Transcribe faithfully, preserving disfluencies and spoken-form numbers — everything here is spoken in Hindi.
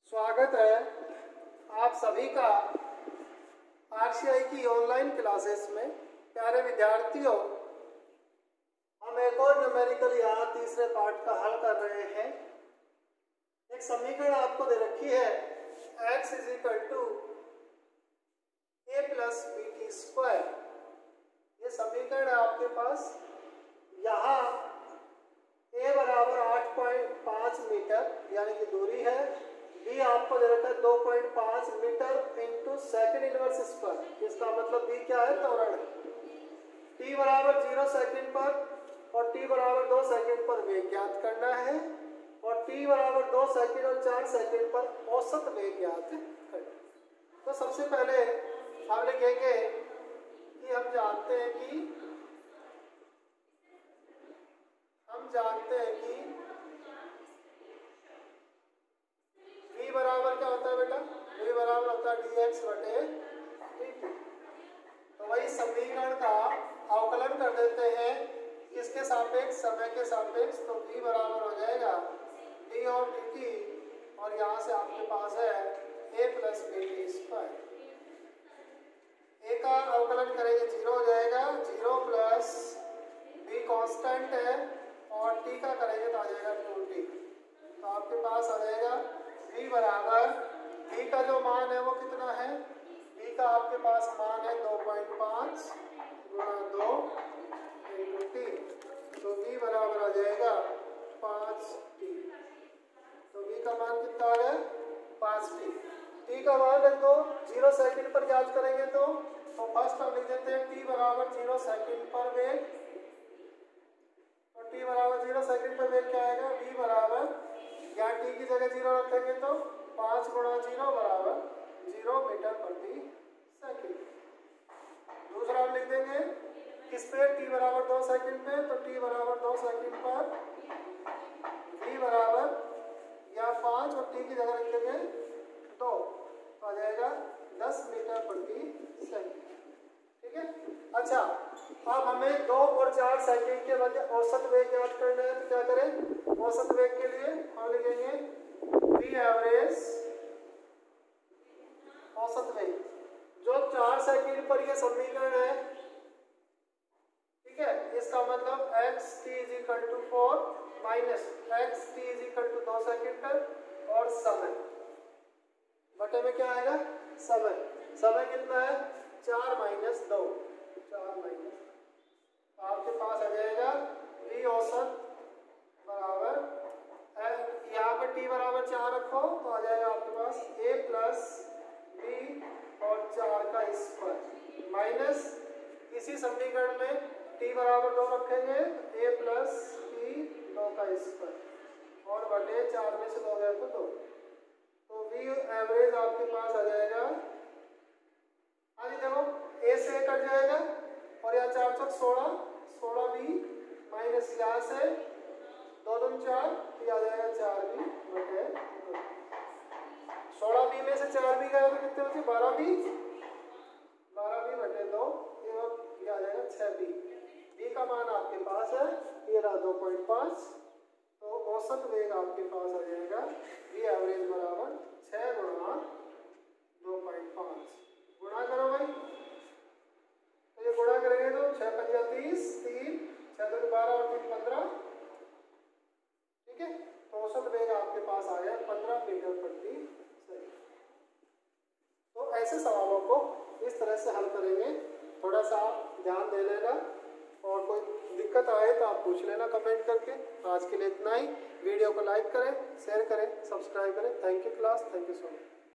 स्वागत है आप सभी का आरसीआई की ऑनलाइन क्लासेस में। प्यारे विद्यार्थियों, हम एक और न्यूमेरिकल यहाँ तीसरे पार्ट का हल कर रहे हैं। एक समीकरण आपको दे रखी है x is equal to A plus B T square. ये समीकरण है आपके पास। यहाँ a बराबर आठ पॉइंट पाँच मीटर यानी कि दूरी है, b आपको दे रखा है दो पॉइंट पाँच metre into second inverse square. इसका मतलब b क्या है? त्वरण। t बराबर जीरो सेकेंड पर और t बराबर दो सेकेंड पर वेग ज्ञात करना है और t बराबर दो सेकेंड और चार सेकेंड पर औसत वेग ज्ञात करना। तो सबसे पहले हम लिखेंगे कि हम जानते हैं कि हम जानते हैं कि v बराबर क्या होता है बेटा? v बराबर होता है डी एक्स बटे डी टी। तो वही समीकरण का अवकलन कर देते हैं किसके सापेक्ष? समय के सापेक्ष। तो v बराबर हो जाएगा d और dt और यहाँ से आपके पास है a plus B T square. a का अवकलन करेंगे जीरो हो जाएगा, जीरो प्लस b कांस्टेंट है और t का करेंगे तो आ जाएगा टू टी। तो आपके पास आ जाएगा v बराबर v का जो मान है वो कितना है? v का आपके पास मान है दो पॉइंट पाँच गुणा दो इंटू टी। तो v बराबर आ जाएगा पाँच टी। तो v का मान कितना आ गया? पाँच टी। t का मान रख दो, जीरो सेकेंड पर ज्ञात करेंगे तो तो फर्स्ट हम लिख देते हैं t बराबर जीरो सेकेंड पर वेग। तो t बराबर जीरो सेकेंड पर वेग क्या आएगा? v बराबर यहाँ t की जगह जीरो रखेंगे तो पाँच गुणा जीरो बराबर जीरो मीटर प्रति सेकेंड। दूसरा हम लिख देंगे किस पे? t बराबर दो सेकेंड पे। तो t बराबर दो सेकेंड पर v बराबर या पाँच और t की जगह रख देंगे दो, तो आ जाएगा दस मीटर प्रति सेकेंड। ठीक है। अच्छा, अब हमें दो और चार सेकेंड के मध्य औसत वेग ज्ञात करना है। तो क्या करें? औसत वेग के लिए हम लिखेंगे v एवरेज औसत वेग, जो चार सेकेंड पर यह समीकरण है। ठीक है। इसका मतलब x t is equal to four minus x t is equal to दो सेकेंड और समय बटे में क्या आएगा? समय। समय कितना है? चार माइनस दो, चार माइनस। आपके पास आ जाएगा v औसत बराबर, यहाँ पे t बराबर चार रखो तो आ जाएगा आपके पास a प्लस बी और चार का स्क्वायर माइनस इसी समीकरण में t बराबर दो रखेंगे तो a प्लस बी दो का स्क्वायर और बटे चार में से दो गया तो दो। तो v एवरेज आपके पास आ जाएगा, हाँ जी देखो a से a कट जाएगा और यहाँ चार चौक सोलह, सोलह बी माइनस यहाँ से दो दून चार, तो आ जाएगा चार बी बटे दो। सोलह बी में से चार बी गया तो कितने होते? बारह बी, बारह बी बटे दो, ये आ जाएगा छः बी। बी का मान आपके पास है ये रहा दो पॉइंट पाँच। तो औसत वेग आपके पास आ जाएगा बी एवरेज बराबर छः गुणा दो पॉइंट पाँच। गुणा करो भाई, तो ये गुणा करेंगे तो छः पंजा तीस, तीन छः दो बारह और तीन पंद्रह। ठीक है। तो औसत वेग आपके पास आ गया पंद्रह मीटर प्रति सेकंड। तो ऐसे सवालों को इस तरह से हल करेंगे। थोड़ा सा ध्यान दे लेना और कोई दिक्कत आए तो आप पूछ लेना कमेंट करके। आज के लिए इतना ही। वीडियो को लाइक करें, शेयर करें, सब्सक्राइब करें। Thank you class, thank you so much.